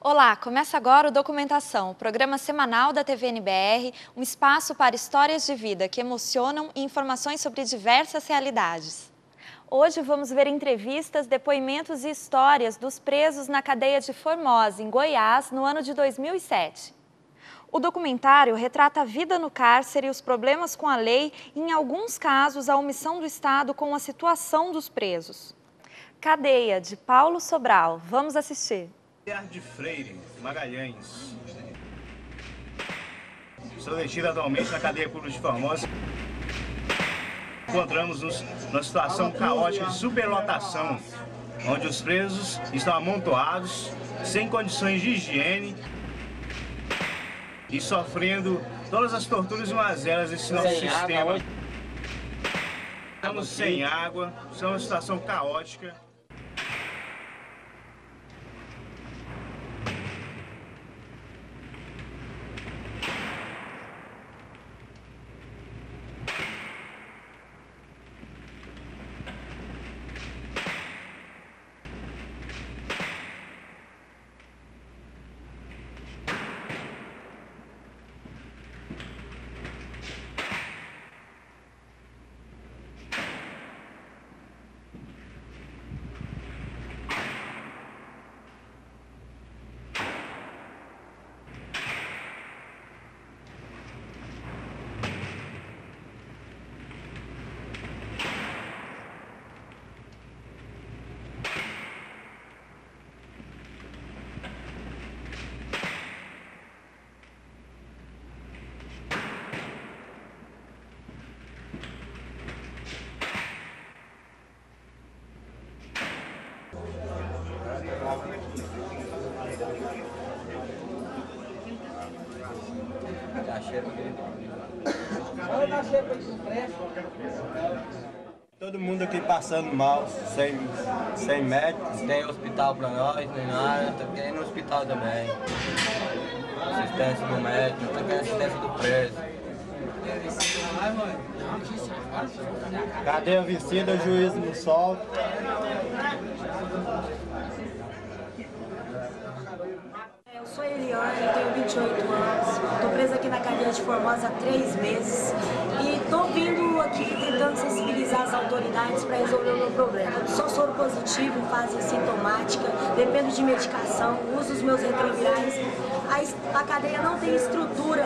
Olá, começa agora o Documentação, o programa semanal da TV NBR, um espaço para histórias de vida que emocionam e informações sobre diversas realidades. Hoje vamos ver entrevistas, depoimentos e histórias dos presos na cadeia de Formosa, em Goiás, no ano de 2007. O documentário retrata a vida no cárcere e os problemas com a lei e, em alguns casos, a omissão do Estado com a situação dos presos. Cadeia, de Paulo Sobral. Vamos assistir. De Freire, Magalhães. Estou detido atualmente na cadeia pública de Formosa. Encontramos-nos numa situação caótica de superlotação, onde os presos estão amontoados, sem condições de higiene e sofrendo todas as torturas e mazelas desse nosso sistema. Estamos sem água, estamos numa situação caótica. Todo mundo aqui passando mal, sem médico. Tem hospital pra nós, nem nada, tá querendo hospital também. Assistência do médico, tá querendo assistência do preso. Cadeia vencida, o juiz não solta. Eu sou Eliane, tenho 28 anos, estou presa aqui na cadeia de Formosa há 3 meses e estou vindo aqui tentando sensibilizar as autoridades para resolver o meu problema. Eu sou soro positivo em fase sintomática, dependo de medicação, uso os meus retrovirais. A cadeia não tem estrutura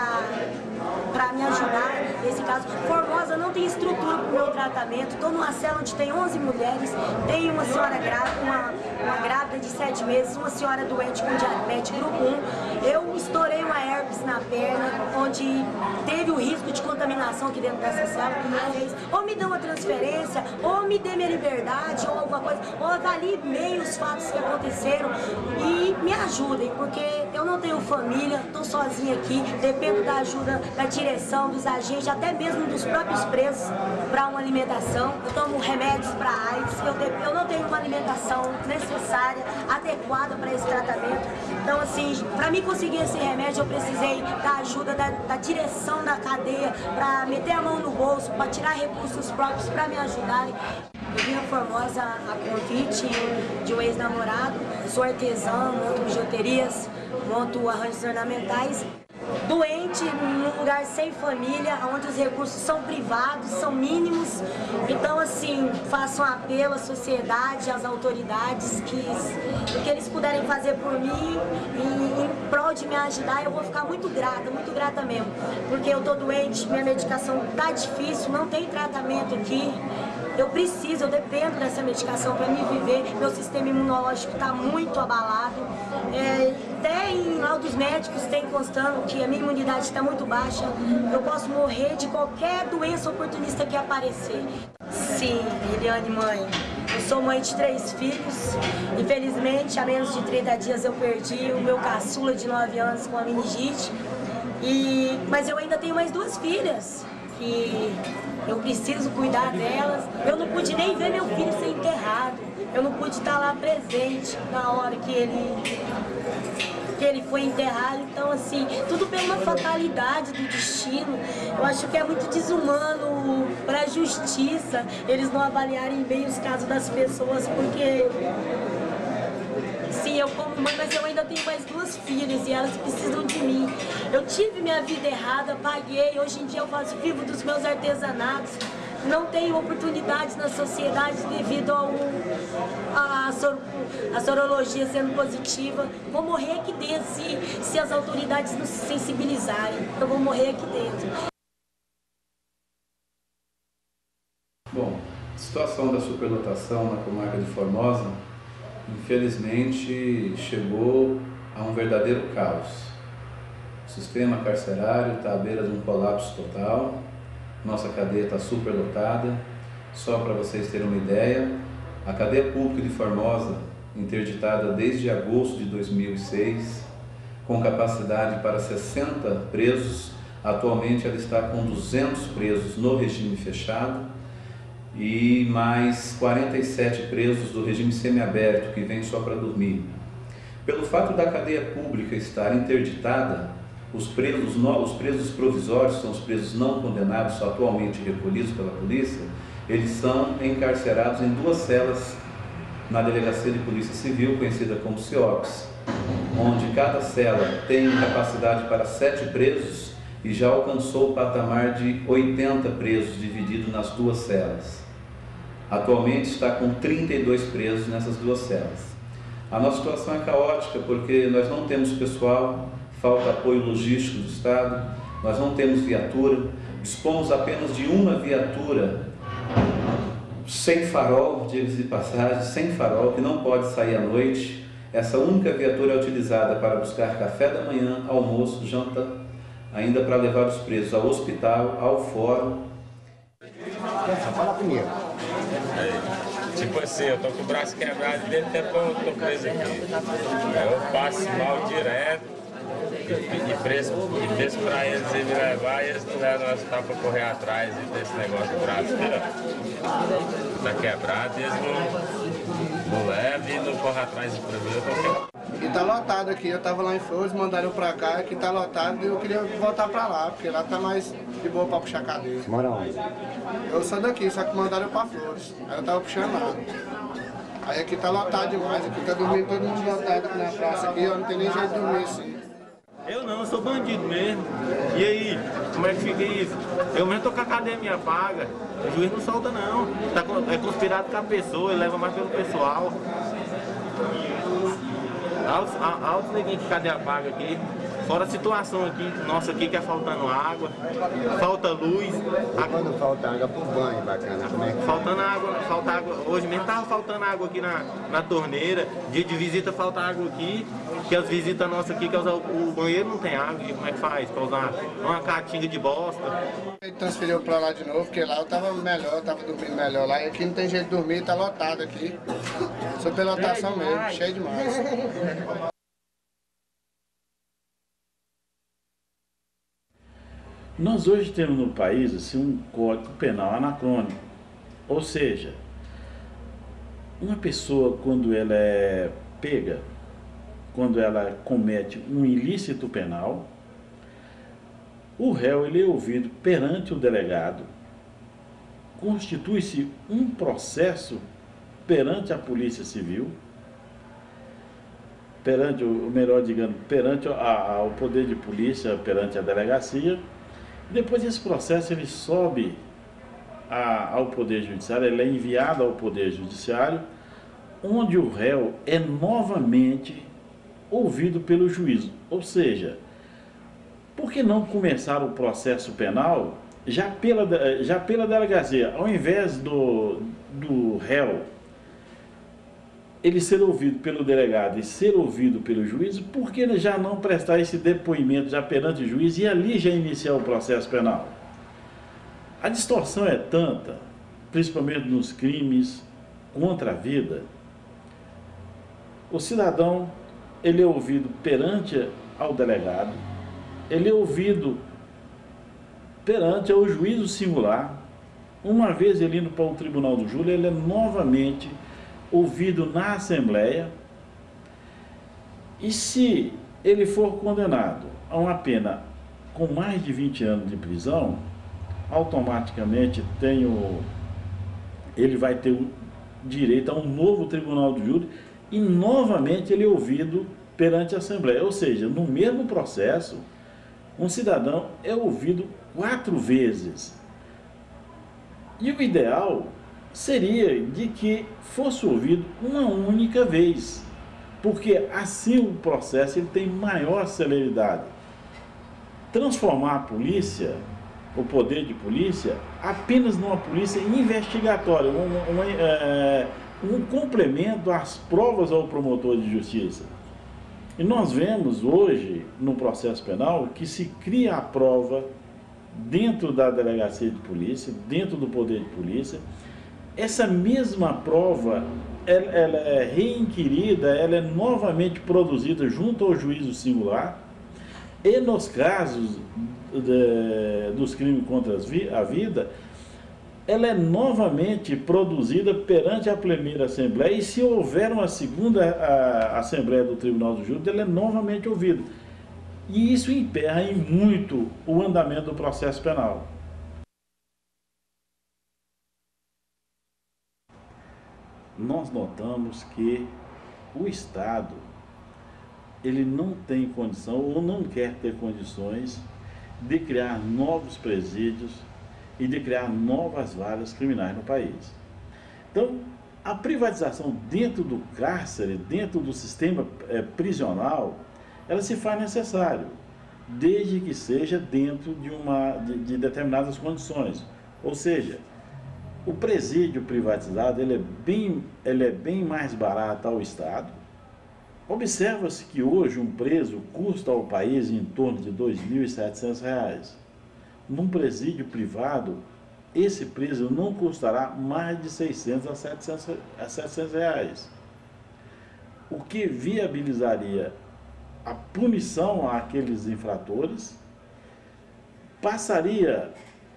para me ajudar nesse caso. Formosa não tem estrutura para o meu tratamento. Estou numa cela onde tem 11 mulheres, tem uma senhora grávida, uma grávida de 7 meses, uma senhora doente com diabetes grupo 1. Eu estourei uma herpes na perna, onde teve o risco de contaminação aqui dentro dessa cela. Ou me dê uma transferência, ou me dê minha liberdade, ou alguma coisa, ou avalie bem os fatos que aconteceram e me ajudem, porque eu não tenho família, estou sozinha aqui, dependo da ajuda da direção, dos agentes, até mesmo dos próprios presos para uma alimentação. Eu tomo remédios para AIDS, eu não tenho uma alimentação necessária, adequada para esse tratamento. Então, assim, para mim conseguir esse remédio, eu precisei da ajuda da direção da cadeia para meter a mão no bolso, para tirar recursos próprios para me ajudarem. Eu vim a Formosa a convite de um ex-namorado, sou artesã, monto bijuterias, monto arranjos ornamentais. Doente, num lugar sem família, onde os recursos são privados, são mínimos. Então, assim, faço um apelo à sociedade, às autoridades, que eles puderem fazer por mim em prol de me ajudar, eu vou ficar muito grata mesmo. Porque eu tô doente, minha medicação tá difícil, não tem tratamento aqui. Eu dependo dessa medicação para me viver, meu sistema imunológico está muito abalado. Até em laudos médicos tem constando que a minha imunidade está muito baixa, eu posso morrer de qualquer doença oportunista que aparecer. Sim, Eliane, mãe. Eu sou mãe de 3 filhos, infelizmente há menos de 30 dias eu perdi o meu caçula de 9 anos com a meningite, mas eu ainda tenho mais 2 filhas. Que eu preciso cuidar delas. Eu não pude nem ver meu filho ser enterrado. Eu não pude estar lá presente na hora que ele foi enterrado. Então, assim, tudo pela uma fatalidade do destino. Eu acho que é muito desumano para a justiça eles não avaliarem bem os casos das pessoas, porque se bem, eu como mãe, mas eu ainda tenho mais 2 filhas e elas precisam de mim. Eu tive minha vida errada, paguei, hoje em dia eu vivo dos meus artesanatos. Não tenho oportunidades na sociedade devido à sorologia sendo positiva. Vou morrer aqui dentro se as autoridades não se sensibilizarem. Eu vou morrer aqui dentro. Bom, a situação da superlotação na comarca de Formosa, infelizmente, chegou a um verdadeiro caos. O sistema carcerário está à beira de um colapso total. Nossa cadeia está superlotada. Só para vocês terem uma ideia, a cadeia pública de Formosa, interditada desde agosto de 2006, com capacidade para 60 presos, atualmente ela está com 200 presos no regime fechado e mais 47 presos do regime semiaberto, que vem só para dormir. Pelo fato da cadeia pública estar interditada, os presos provisórios, são os presos não condenados, atualmente recolhidos pela polícia, eles são encarcerados em 2 celas na Delegacia de Polícia Civil, conhecida como CIOPS, onde cada cela tem capacidade para 7 presos e já alcançou o patamar de 80 presos, dividido nas 2 celas. Atualmente está com 32 presos nessas 2 celas. A nossa situação é caótica porque nós não temos pessoal, falta apoio logístico do Estado, nós não temos viatura, dispomos apenas de uma viatura sem farol, diga-se de passagem, sem farol, que não pode sair à noite. Essa única viatura é utilizada para buscar café da manhã, almoço, janta, ainda para levar os presos ao hospital, ao fórum. Fala primeiro. Tipo assim, eu tô com o braço quebrado desde o tempo que eu tô preso aqui. Eu passo mal direto e preço pra eles ir me levar e eles não levam nós pra correr atrás desse negócio do braço aqui, ó. Tá quebrado e eles não levam e não correm atrás do preso. E tá lotado aqui, eu tava lá em Flores, mandaram eu pra cá, aqui tá lotado e eu queria voltar pra lá, porque lá tá mais de boa pra puxar cadeia. Mora onde? Eu sou daqui, só que mandaram eu pra Flores, aí eu tava puxando lá. Aí aqui tá lotado demais, aqui tá dormindo todo mundo lotado aqui na praça, aqui, ó, não tem nem jeito de dormir assim. Eu não, eu sou bandido mesmo. E aí, como é que fica isso? Eu mesmo tô com a cadeia minha paga, o juiz não solta não. É conspirado com a pessoa, ele leva mais pelo pessoal. Altos neguinhos de cadeia paga aqui. Fora a situação aqui, nossa, aqui que é faltando água, falta luz. Quando falta água pro banho, bacana, como é que... Falta água, hoje mesmo tava faltando água aqui na torneira, dia de visita falta água aqui, que as visitas nossas aqui, que o banheiro não tem água, e como é que faz? Pra usar uma caatinga de bosta. Ele transferiu pra lá de novo, porque lá eu tava melhor, eu tava dormindo melhor lá, e aqui não tem jeito de dormir, tá lotado aqui. Superlotação mesmo, cheio demais. Nós hoje temos no país assim, um código penal anacrônico, ou seja, uma pessoa quando ela é pega, quando ela comete um ilícito penal, o réu ele é ouvido perante o delegado, constitui-se um processo perante a Polícia Civil, perante o poder de polícia, perante a delegacia. Depois esse processo ele sobe ao Poder Judiciário, ele é enviado ao Poder Judiciário, onde o réu é novamente ouvido pelo juízo. Ou seja, por que não começar o processo penal já pela delegacia, ao invés do réu ele ser ouvido pelo delegado e ser ouvido pelo juiz, por que já não prestar esse depoimento já perante o juiz e ali já iniciar o processo penal? A distorção é tanta, principalmente nos crimes contra a vida. O cidadão, ele é ouvido perante ao delegado, ele é ouvido perante ao juízo singular. Uma vez ele indo para o tribunal do júri, ele é novamente ouvido na Assembleia, e se ele for condenado a uma pena com mais de 20 anos de prisão, automaticamente ele vai ter o direito a um novo tribunal do júri e novamente ele é ouvido perante a Assembleia. Ou seja, no mesmo processo, um cidadão é ouvido 4 vezes. E o ideal seria de que fosse ouvido uma única vez, porque assim o processo ele tem maior celeridade. Transformar a polícia, o poder de polícia, apenas numa polícia investigatória, um complemento às provas ao promotor de justiça. E nós vemos hoje, no processo penal, que se cria a prova dentro da delegacia de polícia, dentro do poder de polícia. Essa mesma prova, ela é reinquirida, ela é novamente produzida junto ao juízo singular, e nos casos dos crimes contra a vida, ela é novamente produzida perante a primeira Assembleia, e se houver uma segunda Assembleia do Tribunal do Júri, ela é novamente ouvida. E isso emperra em muito o andamento do processo penal. Nós notamos que o Estado, ele não tem condição ou não quer ter condições de criar novos presídios e de criar novas varas criminais no país. Então, a privatização dentro do cárcere, dentro do sistema prisional, ela se faz necessário, desde que seja dentro de determinadas condições. Ou seja, o presídio privatizado ele é bem mais barato ao Estado. Observa-se que hoje um preso custa ao país em torno de R$ 2.700. Num presídio privado, esse preso não custará mais de R$ 600 a R$ 700, o que viabilizaria a punição àqueles infratores, passaria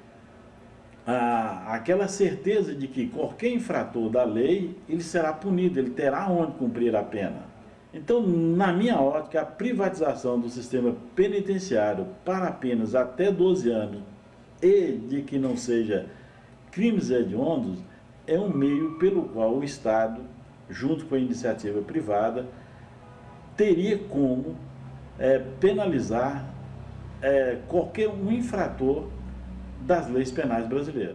aquela certeza de que qualquer infrator da lei, ele será punido, ele terá onde cumprir a pena. Então, na minha ótica, a privatização do sistema penitenciário para apenas até 12 anos e de que não seja crimes hediondos é um meio pelo qual o Estado, junto com a iniciativa privada, teria como penalizar qualquer um infrator das leis penais brasileiras.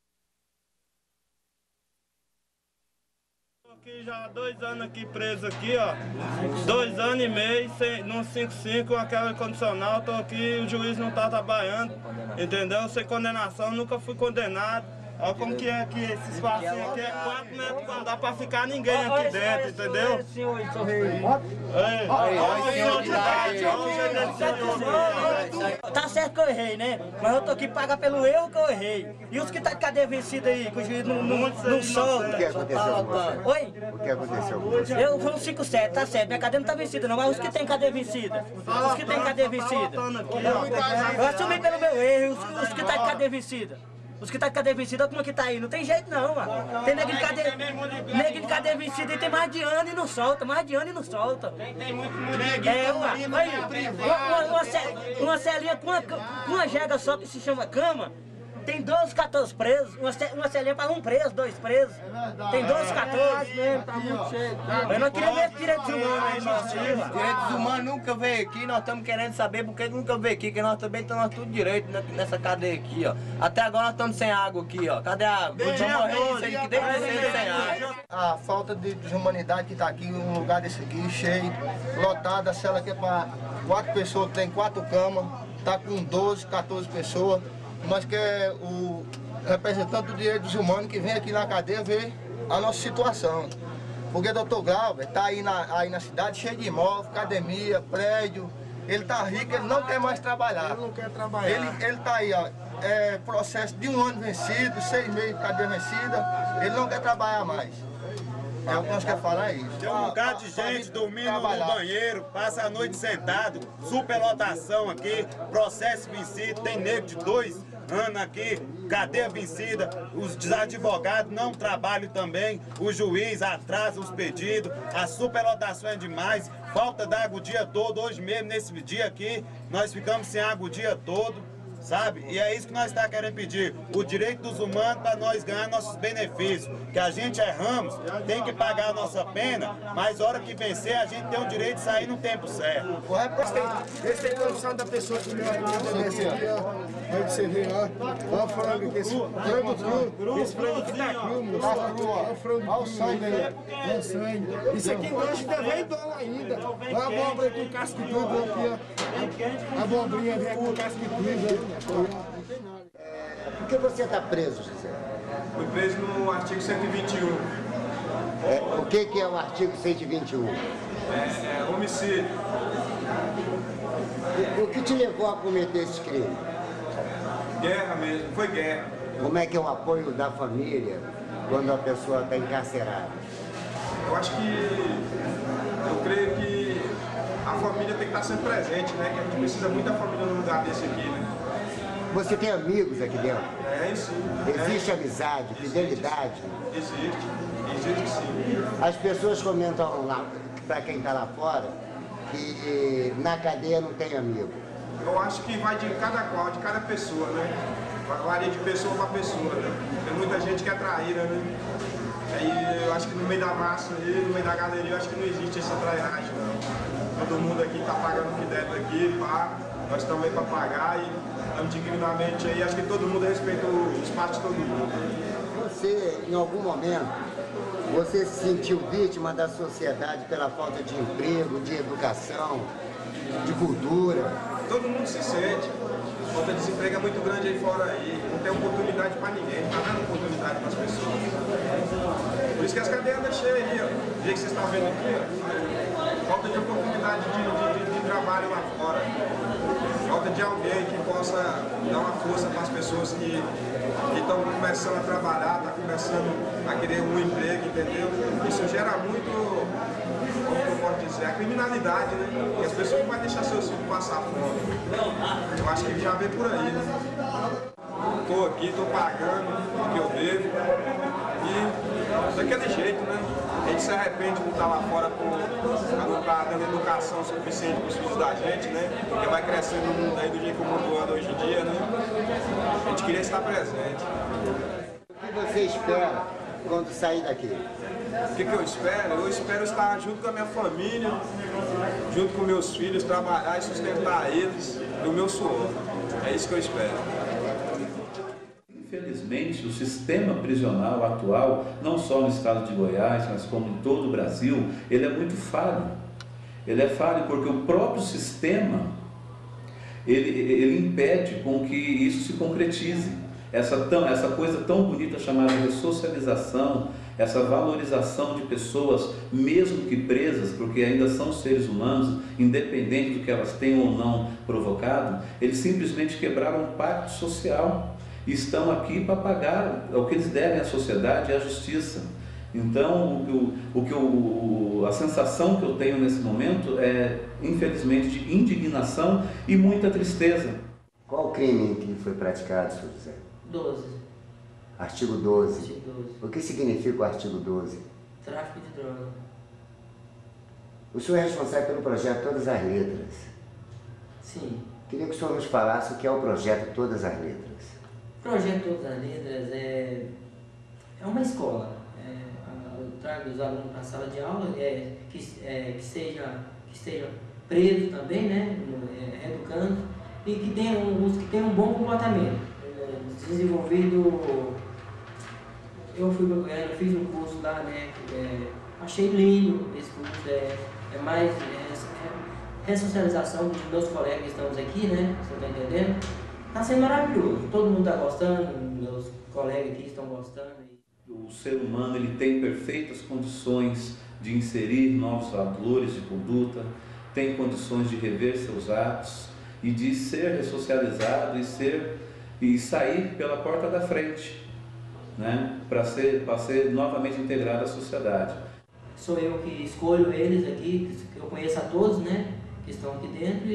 Já há 2 anos aqui preso aqui, ó. 2 anos e meio, no 55, aquela condicional, tô aqui, o juiz não tá trabalhando, entendeu? Sem condenação, nunca fui condenado. Olha como que é aqui, esse espacinho aqui é 4 metros, não dá pra ficar ninguém aqui dentro, entendeu? Tá certo que eu errei, né? Mas eu tô aqui pagar pelo erro que eu errei. E os que tá de cadeia vencida aí, que o juiz não solta? O que aconteceu com você? Oi? O que aconteceu com você? Eu fui um 5-7, tá certo. Minha cadeia não tá vencida não, mas os que tem cadeia vencida? Os que tem cadeia vencida? Eu assumi pelo meu erro, os que tá de cadeia vencida. Os que tá de cadeia vencida, como que tá aí? Não tem jeito não, mano. Tem nego de cadeia vencida e tem mais de ano e não solta, mais de ano e não solta. Tem muito neguinho uma celinha com uma jega só que se chama cama, tem 12, 14 presos, uma celinha para um preso, 2 presos. Tem 12, 14. Tá muito cheio. Eu não queria ver direitos humanos aí, nosso Direitos humanos nunca veio aqui, nós estamos querendo saber por que nunca veio aqui, que nós também estamos tudo direito nessa cadeia aqui, ó. Até agora nós estamos sem água aqui, ó. Cadê a água? Vamos morrer isso aí, que desde cedo sem água. A falta de desumanidade que está aqui, um lugar desse aqui, cheio, lotado, a cela que é para 4 pessoas, tem 4 camas, está com 12, 14 pessoas. Nós queremos o representante do direitos humanos que vem aqui na cadeia ver a nossa situação. Porque o doutor Glauber está aí na cidade cheio de imóvel, academia, prédio. Ele está rico, ele não quer mais trabalhar. Ele não quer trabalhar. Ele está aí, ó, processo de 1 ano vencido, 6 meses de cadeia vencida. Ele não quer trabalhar mais. É o que nós queremos falar, é isso. Tem um bocado de gente dormindo no banheiro, passa a noite sentado, superlotação aqui, processo vencido, tem nego de 2 anos aqui, cadeia vencida, os desadvogados não trabalham também, o juiz atrasa os pedidos, a superlotação é demais, falta d'água o dia todo, hoje mesmo, nesse dia aqui, nós ficamos sem água o dia todo, sabe? E é isso que nós estamos querendo pedir, o direito dos humanos para nós ganhar nossos benefícios, que a gente erramos, tem que pagar a nossa pena, mas a hora que vencer a gente tem o direito de sair no tempo certo. Esse tem condição da pessoa que me desse aqui, ó. Aí você vê, ó. Ó o frango aqui, esse frango cru. Esse frango aqui tá cru, moço. Tá cru, ó. Olha o sangue aí. Olha o sangue. Isso aqui embaixo ainda vem dólar ainda. Olha a abóbora aqui com casca e tudo aqui, ó. A abobrinha vem com casca e tudo. Por que você está preso, José? Fui preso no artigo 121. O que é o artigo 121? É homicídio. O que te levou a cometer esse crime? Guerra mesmo, foi guerra. Como é que é o apoio da família quando a pessoa está encarcerada? Eu acho eu creio que a família tem que estar sempre presente, né? Que a gente precisa muito da família no lugar desse aqui, né? Você tem amigos aqui dentro? Sim. Existe amizade, fidelidade? Existe sim. As pessoas comentam lá, para quem está lá fora, que na cadeia não tem amigo. Eu acho que vai de cada qual, de cada pessoa, né? Varia de pessoa para pessoa, né? Tem muita gente que é traíra, né? Aí eu acho que no meio da massa, no meio da galeria, eu acho que não existe essa trairagem, não. Todo mundo aqui está pagando o que deve aqui, pá. Nós estamos aí para pagar e estamos dignamente aí. Acho que todo mundo respeita o espaço de todo mundo. Você, em algum momento, você se sentiu vítima da sociedade pela falta de emprego, de educação, de cultura? Todo mundo se sente. A falta de desemprego é muito grande aí fora aí. Não tem oportunidade para ninguém, não está dando oportunidade para as pessoas. Por isso que as cadeias andam cheias aí, ó. Do jeito que vocês estão vendo aqui, ó. Falta de oportunidade de trabalho lá fora. Falta de alguém que possa dar uma força para as pessoas que estão começando a trabalhar, estão começando a querer um emprego, entendeu? Isso gera muito, como eu posso dizer, a criminalidade, né? E as pessoas não vão deixar seus filhos passar fome. Eu acho que já vem por aí, né? Estou aqui, estou pagando o que eu devo e daquele jeito, né? A gente se arrepende de estar lá fora por não estar dando educação suficiente para os filhos da gente, né? Porque vai crescendo o mundo aí do jeito que o mundo anda hoje em dia, né? A gente queria estar presente. O que você espera quando sair daqui? O que eu espero? Eu espero estar junto com a minha família, junto com meus filhos, trabalhar e sustentar eles no meu suor. É isso que eu espero. Infelizmente, o sistema prisional atual, não só no estado de Goiás, mas como em todo o Brasil, ele é muito falho. Ele é falho porque o próprio sistema, ele impede com que isso se concretize. Essa coisa tão bonita chamada ressocialização, essa valorização de pessoas, mesmo que presas, porque ainda são seres humanos, independente do que elas tenham ou não provocado, eles simplesmente quebraram um pacto social. Estão aqui para pagar o que eles devem à sociedade e à justiça. Então, a sensação que eu tenho nesse momento é, infelizmente, de indignação e muita tristeza. Qual o crime que foi praticado, Sr. José? 12. Artigo 12. Artigo 12. O que significa o artigo 12? Tráfico de droga. O senhor é responsável pelo projeto Todas as Letras. Sim. Queria que o senhor nos falasse o que é o projeto Todas as Letras. O projeto Todas as Letras é uma escola. Eu trago os alunos para a sala de aula, que esteja preso também, né, educando, e que tenha um bom comportamento. Desenvolvido, eu fui para Goiânia, fiz um curso lá, né, achei lindo esse curso, é mais ressocialização dos meus colegas que estamos aqui, né, você está entendendo? Está sendo maravilhoso, todo mundo está gostando, meus colegas aqui estão gostando. O ser humano ele tem perfeitas condições de inserir novos valores de conduta, tem condições de rever seus atos e de ser ressocializado e sair pela porta da frente, né, para ser novamente integrado à sociedade. Sou eu que escolho eles aqui, que eu conheço a todos, né, que estão aqui dentro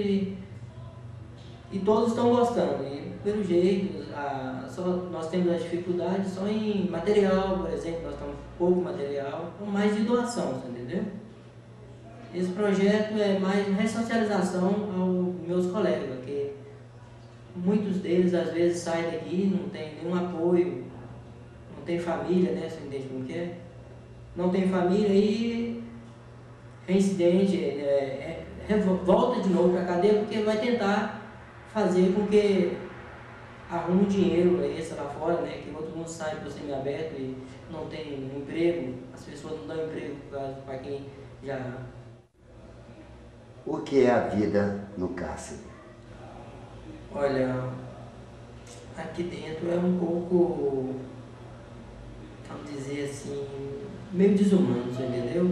e todos estão gostando. E pelo jeito, nós temos as dificuldades só em material, por exemplo, nós estamos com pouco material, com mais de doação, você entendeu? Esse projeto é mais ressocialização aos meus colegas, porque muitos deles às vezes saem daqui, não tem nenhum apoio, não tem família, né? Você entende como que é? Não tem família e reincidente, volta de novo para a cadeia porque vai tentar fazer com que arrume dinheiro extra lá fora, né? Que todo mundo sai do semiaberto e não tem emprego, as pessoas não dão emprego para quem já... O que é a vida no cárcere? Olha, aqui dentro é um pouco, vamos dizer assim, meio desumano, você entendeu?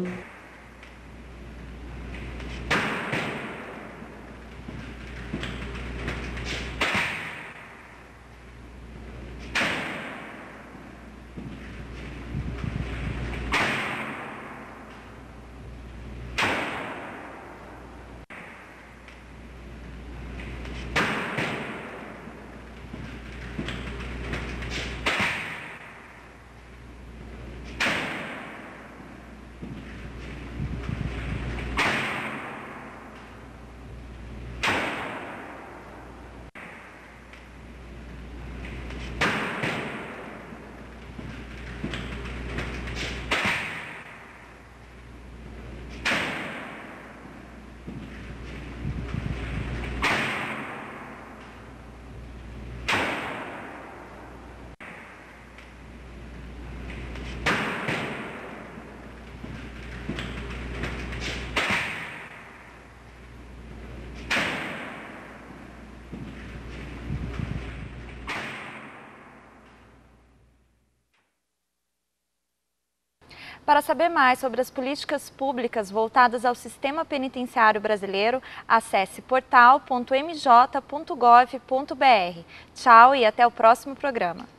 Para saber mais sobre as políticas públicas voltadas ao sistema penitenciário brasileiro, acesse portal.mj.gov.br. Tchau e até o próximo programa.